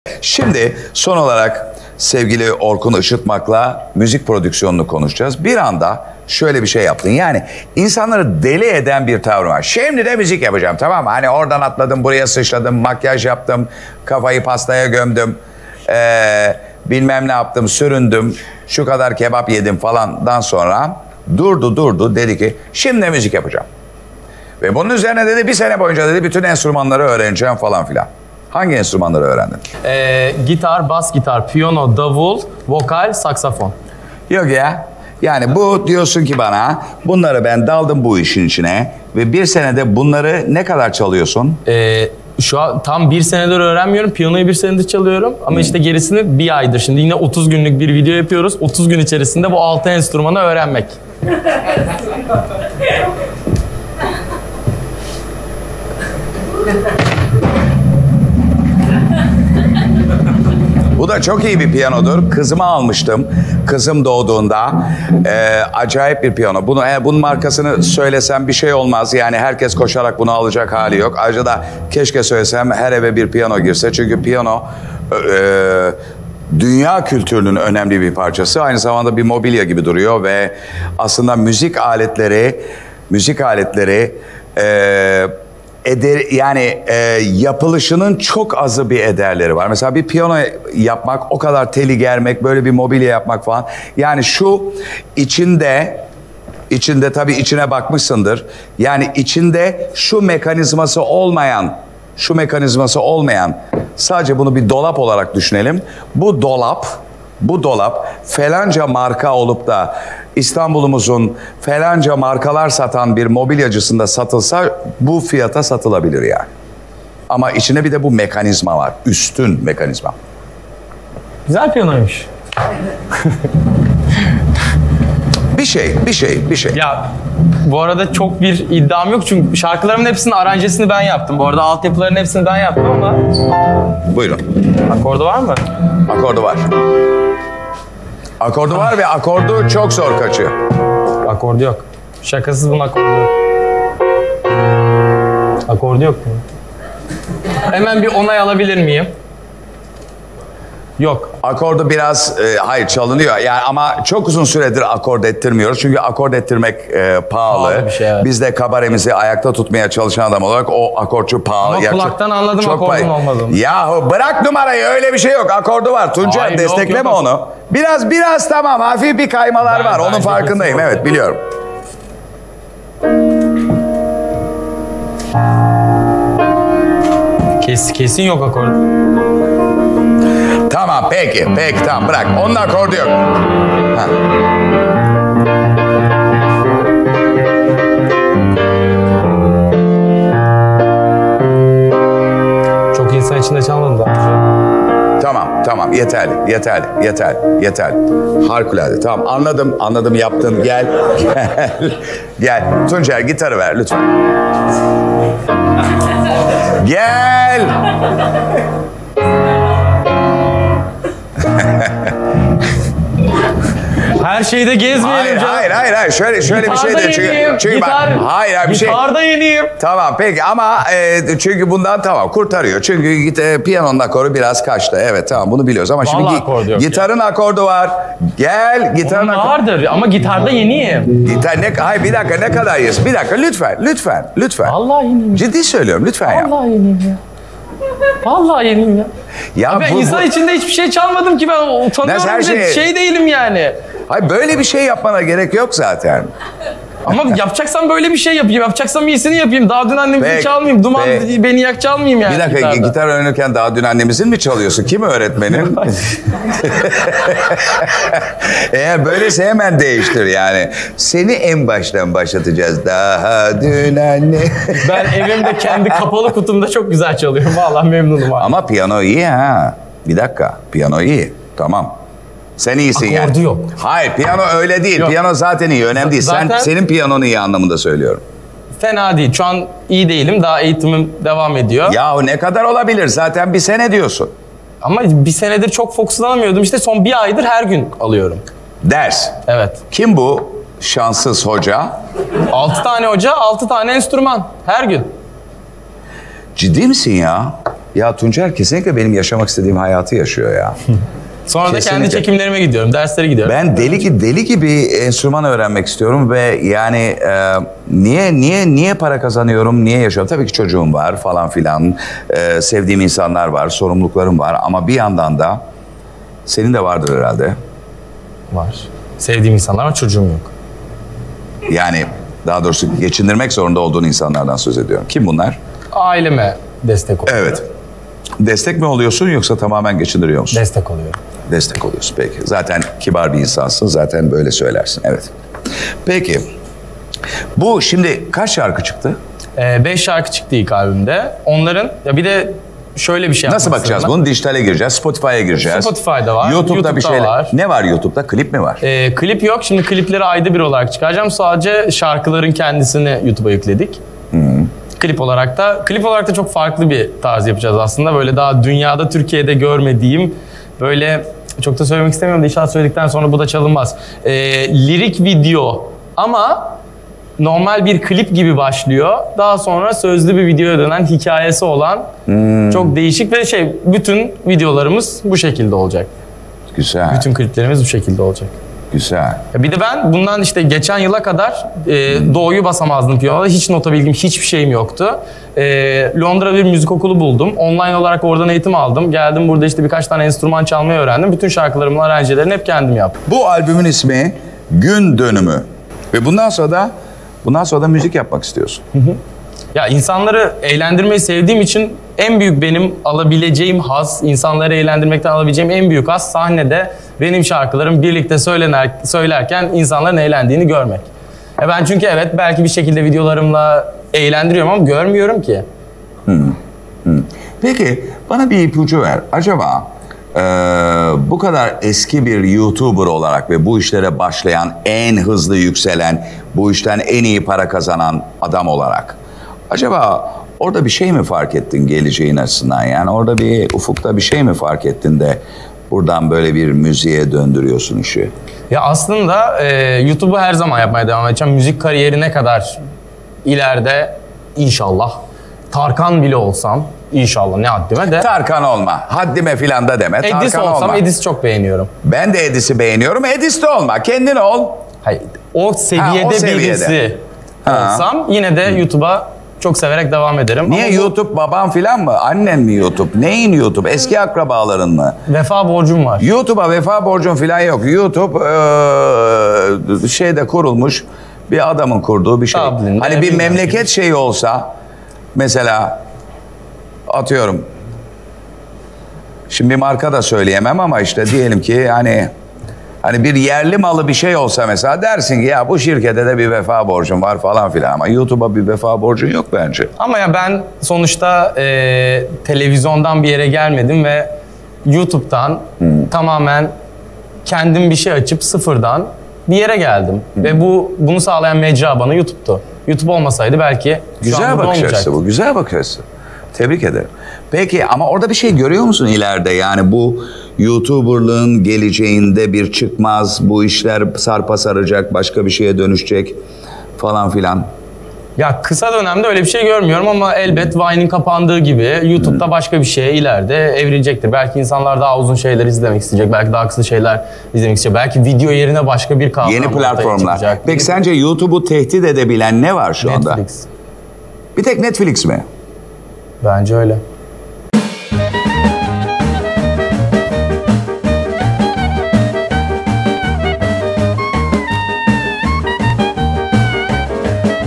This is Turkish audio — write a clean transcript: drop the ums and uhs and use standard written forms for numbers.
Şimdi son olarak sevgili Orkun Işıtmak'la müzik prodüksiyonunu konuşacağız. Bir anda şöyle bir şey yaptın. Yani insanları deli eden bir tavrı var. Şimdi de müzik yapacağım, tamam mı? Hani oradan atladım, buraya sıçradım, makyaj yaptım, kafayı pastaya gömdüm. Bilmem ne yaptım, süründüm, şu kadar kebap yedim falandan sonra durdu dedi ki şimdi müzik yapacağım. Ve bunun üzerine dedi bir sene boyunca dedi bütün enstrümanları öğreneceğim falan filan. Hangi enstrümanları öğrendin? Gitar, bas gitar, piyano, davul, vokal, saksafon. Yok ya. Yani bu diyorsun ki bana bunları ben daldım bu işin içine ve bir senede bunları ne kadar çalıyorsun? Şu an tam bir senedir öğrenmiyorum. Piyanoyu bir senedir çalıyorum. Ama işte gerisini bir aydır. Şimdi yine 30 günlük bir video yapıyoruz. 30 gün içerisinde bu 6 enstrümanı öğrenmek. Bu da çok iyi bir piyanodur. Kızıma almıştım. Kızım doğduğunda. Acayip bir piyano. Bunun markasını söylesem bir şey olmaz. Yani herkes koşarak bunu alacak hali yok. Ayrıca da keşke söylesem her eve bir piyano girse. Çünkü piyano dünya kültürünün önemli bir parçası. Aynı zamanda bir mobilya gibi duruyor ve aslında müzik aletleri yapılışının çok azı bir ederleri var. Mesela bir piyano yapmak, o kadar teli germek, böyle bir mobilya yapmak falan. Yani şu içinde tabii içine bakmışsındır. Yani içinde şu mekanizması olmayan, sadece bunu bir dolap olarak düşünelim. Bu dolap falanca marka olup da İstanbul'umuzun falanca markalar satan bir mobilyacısında satılsa bu fiyata satılabilir yani. Ama içine bir de bu mekanizma var. Üstün mekanizma. Güzel piyanoymuş. Bir şey. Ya bu arada çok bir iddiam yok çünkü şarkılarımın hepsinin aranjesini ben yaptım. Bu arada altyapıların hepsini ben yaptım ama... Buyurun. Akordu var mı? Akordu var. Akordu var ve akordu çok zor kaçıyor. Akordu yok. Şakasız bunun akordu yok. Akordu yok mu? Hemen bir onay alabilir miyim? Yok. Akordu biraz hayır çalınıyor. Yani ama çok uzun süredir akord ettirmiyoruz. Çünkü akord ettirmek pahalı. Bir şey, evet. Biz de kabaremizi ayakta tutmaya çalışan adam olarak o akortçu pahalı. Ama kulaktan anladım akordun olmadığını. Yahu bırak numarayı, öyle bir şey yok. Akordu var. Tuncay Hayır, destekleme yok. onu. Biraz tamam, hafif bir kaymalar var. Onun farkındayım. Evet, biliyorum. Kesin yok akordu. Tamam peki tamam bırak. Onun akordu yok. Ha. Çok insan içinde çalmadım daha önce. Tamam yeterli. Harikulade. Tamam anladım yaptın. Gel. Gel. Tuncay gitarı ver lütfen. Gel. Her şeyde gezmeyelim canım. Hayır. Şöyle bir şey de çünkü bir şey. Gitarda yeniyim. Tamam peki ama çünkü bundan tamam kurtarıyor. Çünkü piyanonun akoru biraz kaçtı. Evet tamam bunu biliyoruz ama Vallahi şimdi gitarın akordu var. Gel gitarın akordu. Vardır ama gitarda yeniyim. Hayır bir dakika ne kadar yiyorsun? Bir dakika lütfen. Vallahi yeniyim. Ciddi söylüyorum lütfen ya. Vallahi yeniyim ya. Vallahi yeniyim ya. Ya ben insan içinde hiçbir şey çalmadım ki, ben utanıyorum, şey değilim yani. Hayır böyle bir şey yapmana gerek yok zaten. Ama yapacaksan böyle bir şey yapayım. Yapacaksam iyisini yapayım. Daha dün annemizin çalmayayım. Duman beni yak çalmayayım yani. Bir dakika gitar öğrenirken daha dün annemizin mi çalıyorsun? Kim öğretmenin? Eğer böylese hemen değiştir yani. Seni en baştan başlatacağız. Daha dün anne. Ben evimde kendi kapalı kutumda çok güzel çalıyorum. Vallahi memnunum abi. Ama piyano iyi ha. Bir dakika. Piyano iyi. Tamam. Sen iyisin yani. Akordu yok. Hayır piyano öyle değil. Yok. Piyano zaten iyi. Önemli değil. Senin piyanon iyi anlamında söylüyorum. Fena değil. Şu an iyi değilim. Daha eğitimim devam ediyor. Yahu ne kadar olabilir? Zaten bir sene diyorsun. Ama bir senedir çok fokuslanamıyordum. İşte son bir aydır her gün alıyorum. Ders. Evet. Kim bu şanssız hoca? 6 tane hoca, 6 tane enstrüman. Her gün. Ciddi misin ya? Ya Tuncer kesinlikle benim yaşamak istediğim hayatı yaşıyor ya. Sonra da kendi Kesinlikle. çekimlerime gidiyorum, derslere gidiyorum. Ben deli gibi enstrüman öğrenmek istiyorum ve yani niye para kazanıyorum, niye yaşıyorum? Tabii ki çocuğum var falan filan, sevdiğim insanlar var, sorumluluklarım var ama bir yandan da senin de vardır herhalde. Var. Sevdiğim insanlar var, çocuğum yok. Yani daha doğrusu geçindirmek zorunda olduğun insanlardan söz ediyorum. Kim bunlar? Aileme destek oluyor. Evet. Destek mi oluyorsun yoksa tamamen geçindiriyor musun? Destek oluyor. Destek oluyorsun peki. Zaten kibar bir insansın. Zaten böyle söylersin. Evet. Peki. Bu şimdi kaç şarkı çıktı? 5 şarkı çıktı ilk albümde. Onların ya bir de şöyle bir şey yapmak Nasıl bakacağız istedim bunu? Dijitale gireceğiz. Spotify'a gireceğiz. Spotify'da var. YouTube'da bir şeyler. var. Ne var YouTube'da? Klip mi var? Klip yok. Şimdi klipleri ayda bir olarak çıkaracağım. Sadece şarkıların kendisini YouTube'a yükledik. Klip olarak da çok farklı bir tarz yapacağız aslında. Böyle daha dünyada, Türkiye'de görmediğim, böyle çok da söylemek istemiyorum da inşallah söyledikten sonra bu da çalınmaz. Lirik video ama normal bir klip gibi başlıyor. Daha sonra sözlü bir videoya dönen, hikayesi olan çok değişik ve bütün videolarımız bu şekilde olacak. Güzel. Bütün kliplerimiz bu şekilde olacak. Güzel. Bir de ben bundan işte geçen yıla kadar Doğu'yu basamazdım piyanoda. Hiç nota bilgim, hiçbir şeyim yoktu. Londra bir müzik okulu buldum. Online olarak oradan eğitim aldım. Geldim burada işte birkaç tane enstrüman çalmayı öğrendim. Bütün şarkılarımın aranjelerini hep kendim yaptım. Bu albümün ismi Gün Dönümü. Ve bundan sonra da müzik yapmak istiyorsun. Ya insanları eğlendirmeyi sevdiğim için en büyük benim alabileceğim haz, insanları eğlendirmekten alabileceğim en büyük haz sahnede benim şarkılarım birlikte söylerken insanların eğlendiğini görmek. Ben çünkü evet belki bir şekilde videolarımla eğlendiriyorum ama görmüyorum ki. Peki bana bir ipucu ver. Acaba bu kadar eski bir YouTuber olarak ve bu işlere başlayan, en hızlı yükselen, bu işten en iyi para kazanan adam olarak acaba orada bir şey mi fark ettin geleceğin açısından? Yani orada bir ufukta bir şey mi fark ettin de buradan böyle bir müziğe döndürüyorsun işi? Ya aslında YouTube'u her zaman yapmaya devam edeceğim. Müzik kariyerine kadar ileride inşallah Tarkan bile olsam inşallah ne haddime de. Tarkan olma. Haddime filan da deme. Edis Tarkan olsam olma. Edis çok beğeniyorum. Ben de Edis'i beğeniyorum. Edis de olma. Kendin ol. Hayır, o seviyede birisi olsam yine de YouTube'a çok severek devam ederim. Niye ama YouTube baban filan mı? Annen mi YouTube? Neyin YouTube? Eski akrabaların mı? Vefa borcum var. YouTube'a vefa borcun filan yok. YouTube şeyde kurulmuş bir adamın kurduğu bir şey. Dublin'de, Hani bir bilmem memleket şeyi olsa mesela atıyorum şimdi bir marka da söyleyemem ama işte diyelim ki hani bir yerli malı bir şey olsa mesela dersin ki ya bu şirkete de bir vefa borcum var falan filan ama YouTube'a bir vefa borcun yok bence. Ama ya ben sonuçta televizyondan bir yere gelmedim ve YouTube'dan tamamen kendim bir şey açıp sıfırdan bir yere geldim. Ve bunu sağlayan mecra bana YouTube'tu. YouTube olmasaydı belki şu Güzel an burada bakış açısı olmayacaktı. bu. Güzel bakış açısı. Tebrik ederim. Peki ama orada bir şey görüyor musun ileride? Yani bu YouTuber'lığın geleceğinde bir çıkmaz, bu işler sarpa saracak, başka bir şeye dönüşecek falan filan. Ya kısa dönemde öyle bir şey görmüyorum ama elbet Vine'in kapandığı gibi YouTube'da başka bir şeye ileride evrilecektir. Belki insanlar daha uzun şeyler izlemek isteyecek, belki daha kısa şeyler izlemek isteyecek. Belki video yerine başka bir kavram Yeni ortaya platformlar. çıkacak. Peki sence YouTube'u tehdit edebilen ne var şu anda? Netflix. Bir tek Netflix mi? Bence öyle.